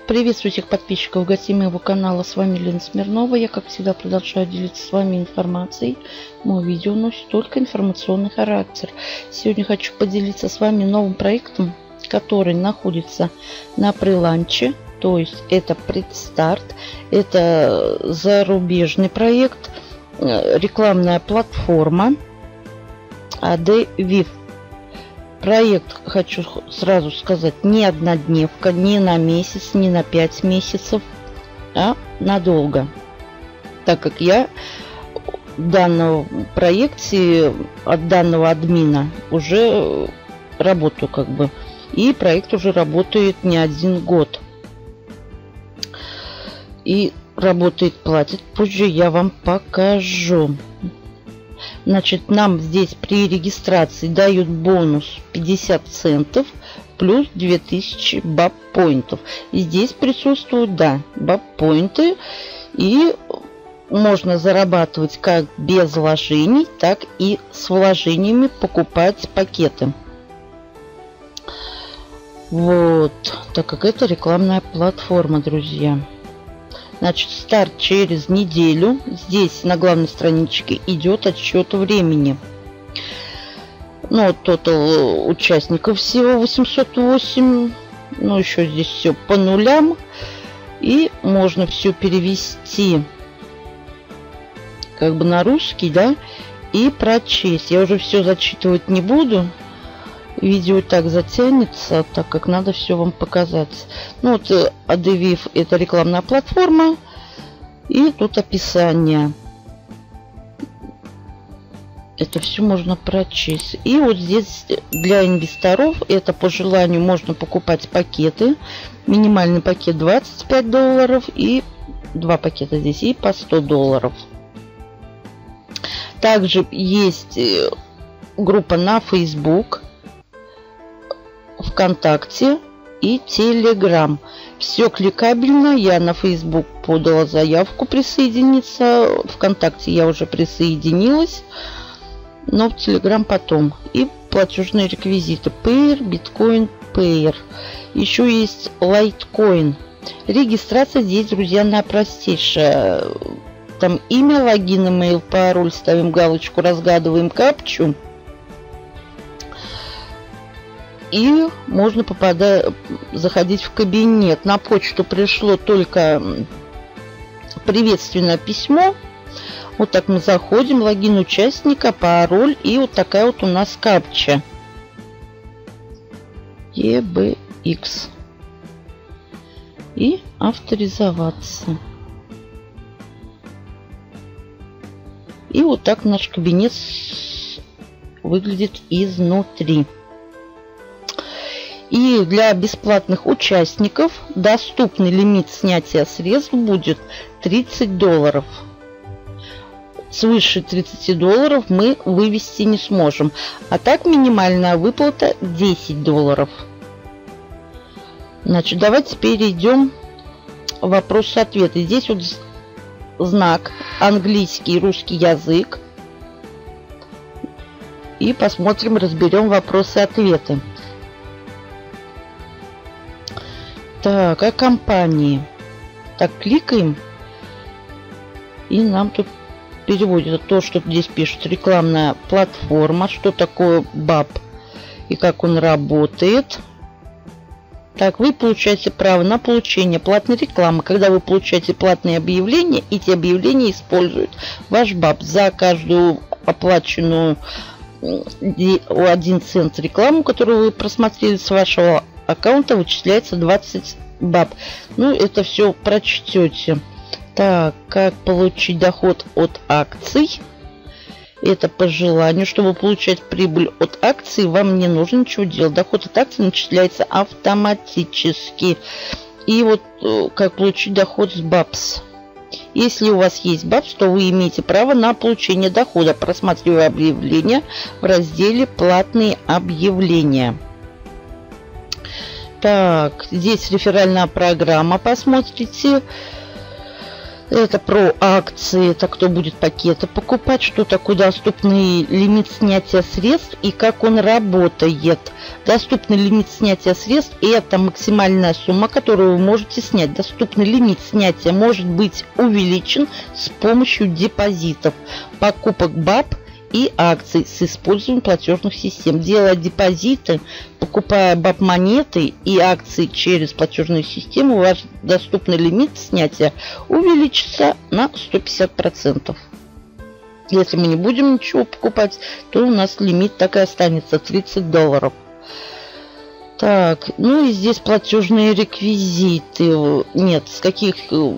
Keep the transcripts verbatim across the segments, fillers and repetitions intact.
Приветствую всех подписчиков и гостей моего канала. С вами Лена Смирнова. Я, как всегда, продолжаю делиться с вами информацией. Мое видео носит только информационный характер. Сегодня хочу поделиться с вами новым проектом, который находится на преланче. То есть это предстарт. Это зарубежный проект. Рекламная платформа Adevif. Проект, хочу сразу сказать, не однодневка, не на месяц, не на пять месяцев, а надолго. Так как я в данном проекте от данного админа уже работаю как бы. И проект уже работает не один год. И работает, платит. Позже я вам покажу. Значит, нам здесь при регистрации дают бонус пятьдесят центов плюс две тысячи баб-поинтов. И здесь присутствуют, да, баб-поинты. И можно зарабатывать как без вложений, так и с вложениями покупать пакеты. Вот, так как это рекламная платформа, друзья. Значит, старт через неделю. Здесь на главной страничке идет отсчет времени. Ну, вот тотал участников всего восемьсот восемь. Ну, еще здесь все по нулям. И можно все перевести как бы на русский, да, и прочесть. Я уже все зачитывать не буду. Видео так затянется, так как надо все вам показать. Ну вот Adevif — это рекламная платформа. И тут описание. Это все можно прочесть. И вот здесь для инвесторов это по желанию можно покупать пакеты. Минимальный пакет двадцать пять долларов и два пакета здесь и по сто долларов. Также есть группа на Facebook, ВКонтакте и Телеграм. Все кликабельно. Я на Facebook подала заявку присоединиться. ВКонтакте я уже присоединилась. Но в Телеграм потом. И платежные реквизиты. Payer, Bitcoin, Payer. Еще есть Litecoin. Регистрация здесь, друзья, на простейшая. Там имя, логин, email, пароль. Ставим галочку, разгадываем капчу. И можно попадать, заходить в кабинет. На почту пришло только приветственное письмо. Вот так мы заходим. Логин участника, пароль. И вот такая вот у нас капча. и би икс. И авторизоваться. И вот так наш кабинет выглядит изнутри. И для бесплатных участников доступный лимит снятия средств будет тридцать долларов. Свыше тридцати долларов мы вывести не сможем. А так минимальная выплата десять долларов. Значит, давайте перейдем к вопросу-ответа. Здесь вот знак английский и русский язык. И посмотрим, разберем вопросы-ответы. Так, о компании. Так, кликаем. И нам тут переводит то, что здесь пишут. Рекламная платформа. Что такое баб и как он работает. Так, вы получаете право на получение платной рекламы. Когда вы получаете платные объявления, эти объявления используют ваш баб. За каждую оплаченную один цент рекламу, которую вы просмотрели с вашего аккаунта, вычисляется двадцать баб. Ну, это все прочтете. Так, как получить доход от акций? Это по желанию. Чтобы получать прибыль от акций, вам не нужно ничего делать. Доход от акций начисляется автоматически. И вот как получить доход с бабс. Если у вас есть бабс, то вы имеете право на получение дохода, просматривая объявления в разделе «Платные объявления». Так, здесь реферальная программа, посмотрите. Это про акции, это кто будет пакеты покупать, что такое доступный лимит снятия средств и как он работает. Доступный лимит снятия средств – это максимальная сумма, которую вы можете снять. Доступный лимит снятия может быть увеличен с помощью депозитов, покупок БАП и акций с использованием платежных систем. Делая депозиты, покупая БАП-монеты и акции через платежную систему, ваш доступный лимит снятия увеличится на сто пятьдесят процентов. Если мы не будем ничего покупать, то у нас лимит так и останется тридцать долларов. Так, ну и здесь платежные реквизиты. Нет, с каких...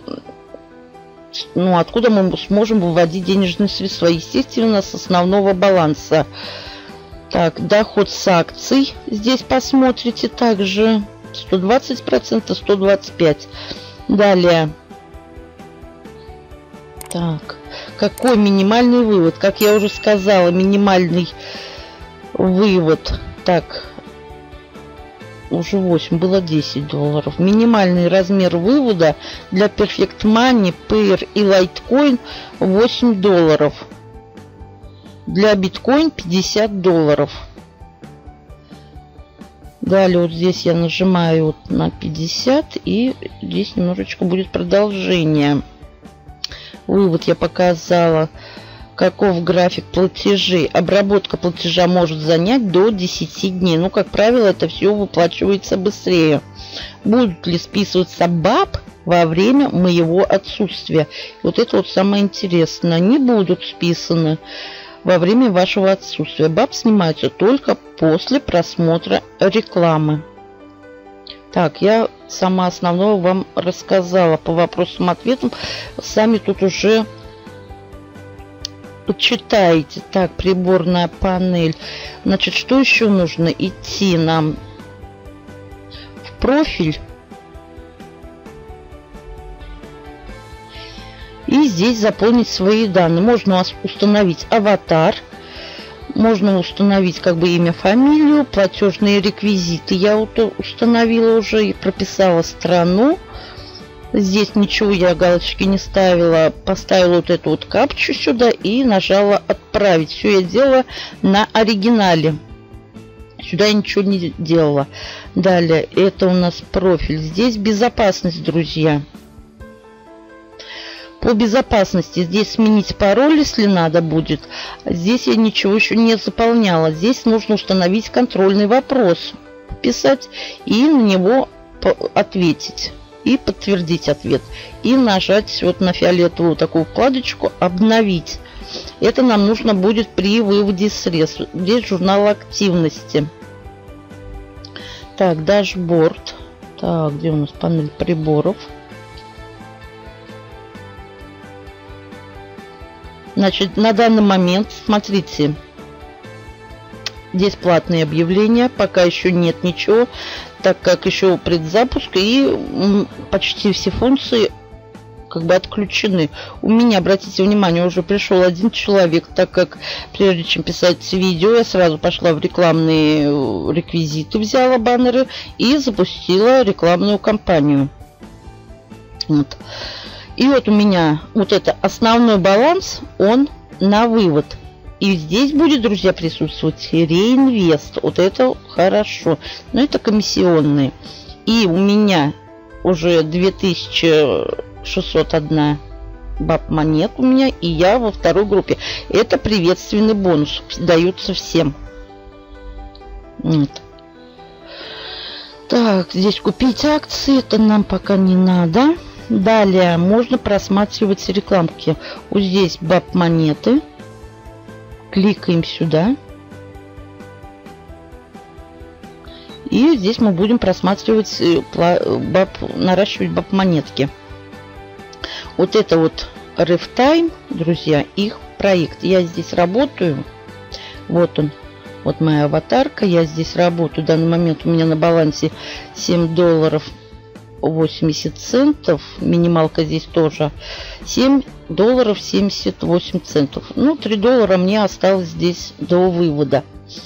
Ну, откуда мы сможем выводить денежные средства? Естественно, с основного баланса. Так, доход с акций. Здесь посмотрите также сто двадцать процентов, сто двадцать пять процентов. Далее. Так, какой минимальный вывод? Как я уже сказала, минимальный вывод. Так, уже восемь, было десять долларов. Минимальный размер вывода для Perfect Money, Payer и Litecoin восемь долларов. Для биткоин пятьдесят долларов. Далее вот здесь я нажимаю вот на пятьдесят, и здесь немножечко будет продолжение. Вывод я показала. Каков график платежей? Обработка платежа может занять до десяти дней. Ну, как правило, это все выплачивается быстрее. Будут ли списываться БАП во время моего отсутствия? Вот это вот самое интересное. Не будут списаны во время вашего отсутствия. БАП снимаются только после просмотра рекламы. Так, я сама основное вам рассказала по вопросам-ответам. Сами тут уже почитаете. Так, приборная панель. Значит, что еще нужно? Идти нам в профиль. И здесь заполнить свои данные. Можно установить аватар. Можно установить как бы имя, фамилию, платежные реквизиты. Я вот установила уже и прописала страну. Здесь ничего я галочки не ставила. Поставила вот эту вот капчу сюда и нажала отправить. Все я делала на оригинале. Сюда я ничего не делала. Далее, это у нас профиль. Здесь безопасность, друзья. По безопасности здесь сменить пароль, если надо будет. Здесь я ничего еще не заполняла. Здесь нужно установить контрольный вопрос. Писать и на него ответить. И подтвердить ответ. И нажать вот на фиолетовую такую вкладочку «Обновить». Это нам нужно будет при выводе средств. Здесь журнал активности. Так, дашборд. Так, где у нас панель приборов? Значит, на данный момент, смотрите, здесь платные объявления, пока еще нет ничего, так как еще предзапуск, и почти все функции как бы отключены. У меня, обратите внимание, уже пришел один человек, так как прежде чем писать видео, я сразу пошла в рекламные реквизиты, взяла баннеры и запустила рекламную кампанию. Вот. И вот у меня вот это основной баланс, он на вывод. И здесь будет, друзья, присутствовать реинвест. Вот это хорошо. Но это комиссионные. И у меня уже две тысячи шестьсот одна баб монет у меня. И я во второй группе. Это приветственный бонус. Даются всем. Вот. Так, здесь купить акции. Это нам пока не надо. Далее можно просматривать рекламки. Вот здесь баб монеты. Кликаем сюда. И здесь мы будем просматривать, баб, наращивать баб монетки. Вот это вот Reftime, друзья, их проект. Я здесь работаю. Вот он. Вот моя аватарка. Я здесь работаю. В данный момент у меня на балансе семь долларов восемьдесят центов. Минималка здесь тоже семь долларов семьдесят восемь центов. Ну, три доллара мне осталось здесь до вывода.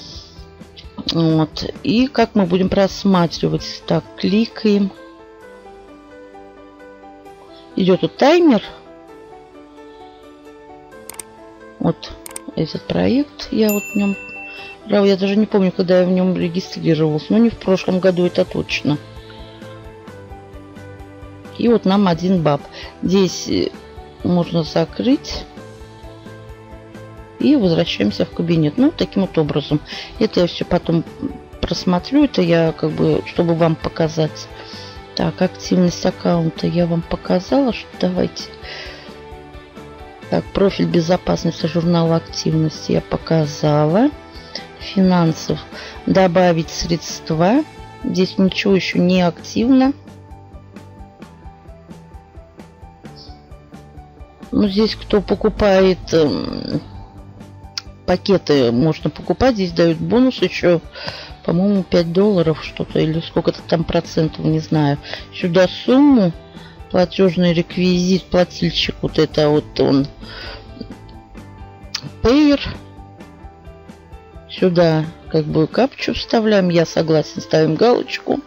Вот. И как мы будем просматривать? Так, кликаем. Идет тут таймер. Вот этот проект. Я вот в нем... Я даже не помню, когда я в нем регистрировался. Но не в прошлом году, это точно. И вот нам один баб. Здесь можно закрыть. И возвращаемся в кабинет. Ну, таким вот образом. Это я все потом просмотрю. Это я как бы, чтобы вам показать. Так, активность аккаунта я вам показала. Что давайте. Так, профиль безопасности журнала активности я показала. Финансов. Добавить средства. Здесь ничего еще не активно. Ну, здесь кто покупает э, пакеты, можно покупать. Здесь дают бонус еще, по-моему, пять долларов что-то. Или сколько-то там процентов, не знаю. Сюда сумму. Платежный реквизит, плательщик. Вот это вот он. Payer. Сюда как бы капчу вставляем. Я согласен, ставим галочку.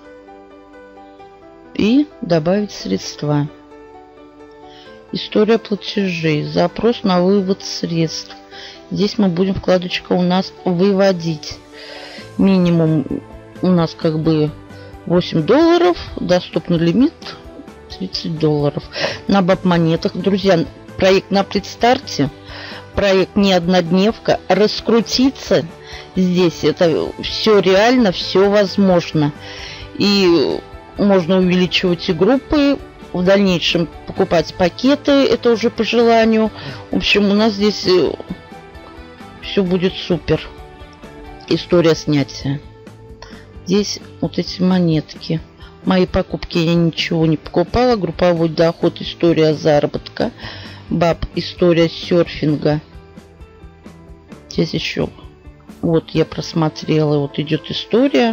И добавить средства. История платежей. Запрос на вывод средств. Здесь мы будем, вкладочка у нас выводить. Минимум у нас как бы восемь долларов. Доступный лимит тридцать долларов. На баб монетах. Друзья, проект на предстарте. Проект не однодневка. Раскрутиться здесь это все реально, все возможно. И можно увеличивать и группы. В дальнейшем покупать пакеты. Это уже по желанию. В общем, у нас здесь все будет супер. История снятия. Здесь вот эти монетки. Мои покупки я ничего не покупала. Групповой доход. История заработка. Баб. История серфинга. Здесь еще. Вот я просмотрела. Вот идет история.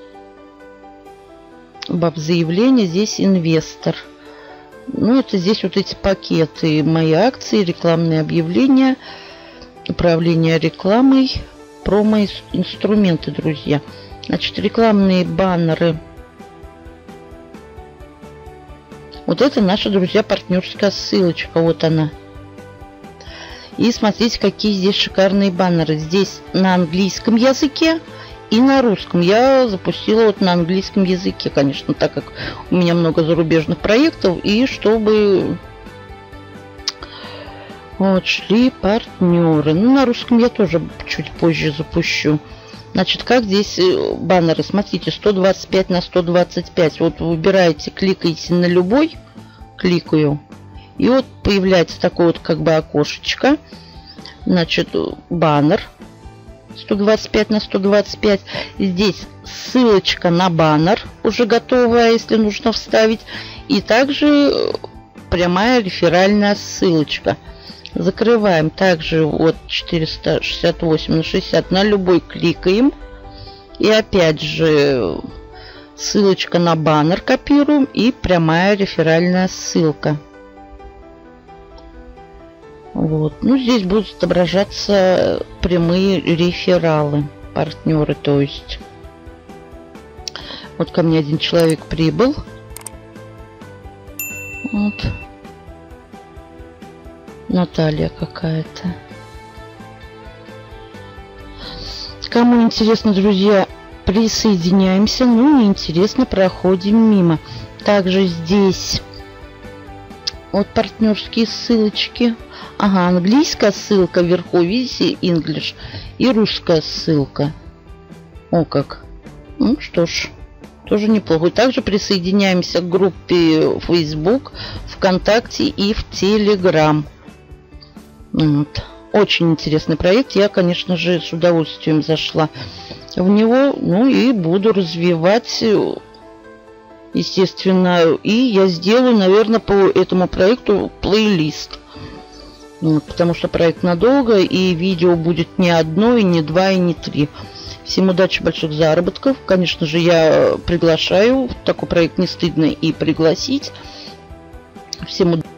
Баб заявление. Здесь инвестор. Ну, это здесь вот эти пакеты. Мои акции, рекламные объявления, управление рекламой, промо-инструменты, друзья. Значит, рекламные баннеры. Вот это наша, друзья, партнерская ссылочка. Вот она. И смотрите, какие здесь шикарные баннеры. Здесь на английском языке и на русском. Я запустила вот на английском языке, конечно, так как у меня много зарубежных проектов. И чтобы вот шли партнеры. Ну, на русском я тоже чуть позже запущу. Значит, как здесь баннеры? Смотрите, сто двадцать пять на сто двадцать пять. Вот выбираете, кликаете на любой. Кликаю. И вот появляется такое вот как бы окошечко. Значит, баннер. сто двадцать пять на сто двадцать пять. Здесь ссылочка на баннер уже готовая, если нужно вставить. И также прямая реферальная ссылочка. Закрываем. Также вот четыреста шестьдесят восемь на шестьдесят. На любой кликаем. И опять же ссылочка на баннер копируем. И прямая реферальная ссылка. Вот. Ну, здесь будут отображаться прямые рефералы, партнеры, то есть. Вот ко мне один человек прибыл. Вот. Наталья какая-то. Кому интересно, друзья, присоединяемся. Ну, не интересно, проходим мимо. Также здесь вот партнерские ссылочки. Ага, английская ссылка вверху, видите, English. И русская ссылка. О как. Ну что ж, тоже неплохо. Также присоединяемся к группе Facebook, ВКонтакте и в Telegram. Вот. Очень интересный проект. Я, конечно же, с удовольствием зашла в него. Ну и буду развивать, естественно. И я сделаю, наверное, по этому проекту плейлист. Вот, потому что проект надолго, и видео будет не одно, и не два, и не три. Всем удачи, больших заработков. Конечно же, я приглашаю. В такой проект не стыдно и пригласить. Всем удачи.